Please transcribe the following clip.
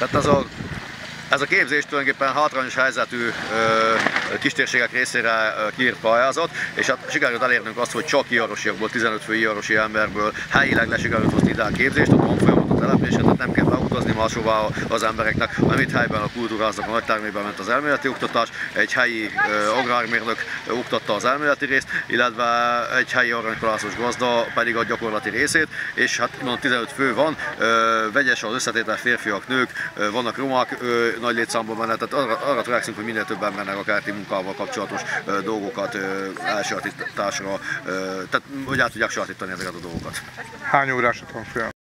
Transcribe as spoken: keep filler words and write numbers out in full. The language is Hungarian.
Tehát az a, ez a képzés tulajdonképpen hátrányos helyzetű ö, kistérségek részére kiírt pályázat, és hát sikerült elérnünk azt, hogy csak iarosiakból, tizenöt fő iarosi emberből helyileg lesikerült hozni ide a képzést, ott van folyamat a településen, tehát nem kell beutazni máshová az embereknek, hanem itt helyben a kultúráznak a nagytermében ment az elméleti oktatás, egy helyi ö, agrármérnök oktatta az elméleti részt, illetve egy helyi aranykalászos gazda pedig a gyakorlati részét, és hát mondom, tizenöt fő van, ö, vegyes az összetétel, férfiak, nők, ö, vannak romák, ö, nagy létszámban benne, tehát arra, arra törekszünk, hogy minél több embernek a kerti munkával kapcsolatos ö, dolgokat ö, elsajátításra, ö, tehát hogy át tudják sajátítani ezeket a dolgokat. Hány órás a tanfolyam?